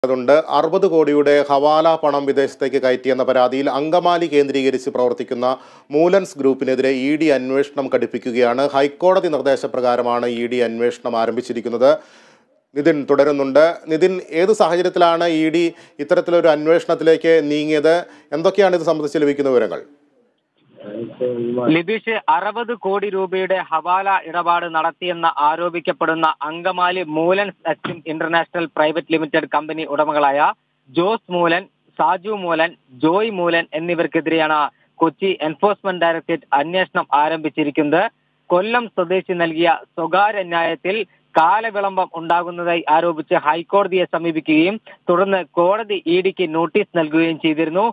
അതുണ്ട് 60 കോടിയുടെ ഹവാല പണം വിദേശത്തേക്ക് കയറ്റിയെന്ന പരാതിയിൽ അങ്കമാലി കേന്ദ്രീകരിച്ച് പ്രവർത്തിക്കുന്ന മൂലൻസ് ഗ്രൂപ്പിനെതിരെ ഇ.ഡി. അന്വേഷണം കടുപ്പിക്കുകയാണ്. ഹൈക്കോടതി നിർദ്ദേശപ്രകാരമാണ് ഇ.ഡി. അന്വേഷണം ആരംഭിച്ചിരിക്കുന്നത്. നിതിൻ തുടരുന്നുണ്ട്. നിതിൻ, ഏത് സാഹചര്യത്തിലാണ് ഇ.ഡി. ഇത്തരത്തിലൊരു അന്വേഷണത്തിലേക്ക് നീങ്ങിയത്? എന്തൊക്കെയാണ് ഇത് സംബന്ധിച്ച് ലഭിക്കുന്ന വിവരങ്ങൾ? ലിബീഷ്, 60 കോടി രൂപയുടെ ഹവാല ഇടപാട് നടത്തിയെന്ന് ആരോപിക്കപ്പെടുന്ന Angamaly Moolans Exim international private limited company ഉടമകളായ ജോസ് മൂലൻ, സാജു മൂലൻ, ജോയ് മൂലൻ എന്നിവർക്കെതിരെയാണ് കൊച്ചി എൻഫോഴ്സ്മെന്റ് ഡയറക്ടറേറ്റ് അന്വേഷണം ആരംഭിച്ചിരിക്കുന്നത്. കൊല്ലം സ്വദേശി നൽകിയ സ്വകാര്യ ന്യായത്തിൽ കാലവിളംബം ഉണ്ടാകുന്നതായി ആരോപിച്ച് ഹൈക്കോടതിയെ സമീപിക്കുകയും തുടർന്ന് കോടതി ഇ.ഡിക്ക് നോട്ടീസ് നൽകുകയും ചെയ്തിരുന്നു.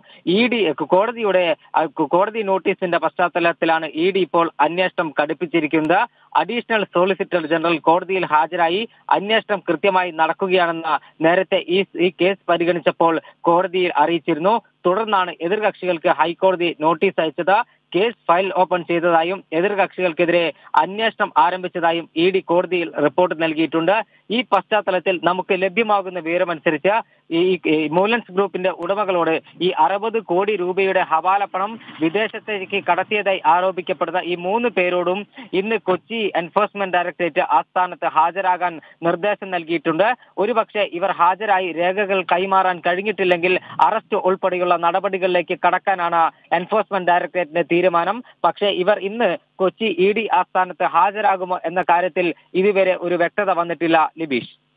കോടതി നോട്ടീസിന്റെ പശ്ചാത്തലത്തിലാണ് ഇ.ഡി ഇപ്പോൾ അന്വേഷണം കടുപ്പിച്ചിരിക്കുന്നത്. അഡീഷണൽ സോളിസിറ്റർ ജനറൽ കോടതിയിൽ ഹാജരായി അന്വേഷണം കൃത്യമായി നടക്കുകയാണെന്ന് നേരത്തെ ഈ കേസ് പരിഗണിച്ചപ്പോൾ കോടതിയിൽ അറിയിച്ചിരുന്നു. തുടർന്നാണ് എതിർകക്ഷികൾക്ക് ഹൈക്കോടതി നോട്ടീസ് അയച്ചത്. കേസ് ഫയൽ ഓപ്പൺ ചെയ്തതായും എതിർകക്ഷികൾക്കെതിരെ അന്വേഷണം ആരംഭിച്ചതായും ഇ.ഡി കോടതിയിൽ റിപ്പോർട്ട് നൽകിയിട്ടുണ്ട്. ഈ പശ്ചാത്തലത്തിൽ നമുക്ക് ലഭ്യമാകുന്ന വിവരമനുസരിച്ച് ഈ മൂലൻസ് ഗ്രൂപ്പിന്റെ ഉടമകളോട് ഈ 60 കോടി രൂപയുടെ ഹവാല പണം വിദേശത്തേക്ക് കടത്തിയതായി ആരോപിക്കപ്പെടുന്ന ഈ 3 പേരോടും ഇന്ന് കൊച്ചി എൻഫോഴ്സ്മെന്റ് ഡയറക്ടറേറ്റ് ആസ്ഥാനത്ത് ഹാജരാകാൻ നിർദ്ദേശം നൽകിയിട്ടുണ്ട്. ഒരുപക്ഷെ ഇവർ ഹാജരായി രേഖകൾ കൈമാറാൻ കഴിഞ്ഞിട്ടില്ലെങ്കിൽ അറസ്റ്റ് ഉൾപ്പെടെയുള്ള നടപടികളിലേക്ക് കടക്കാനാണ് എൻഫോഴ്സ്മെന്റ് ഡയറക്ടറേറ്റിന്റെ തീരുമാനം. പക്ഷേ ഇവർ ഇന്ന് കൊച്ചി ഇ.ഡി ആസ്ഥാനത്ത് ഹാജരാകുമോ എന്ന കാര്യത്തിൽ ഇതുവരെ ഒരു വ്യക്തത വന്നിട്ടില്ല. ലിബീഷ്.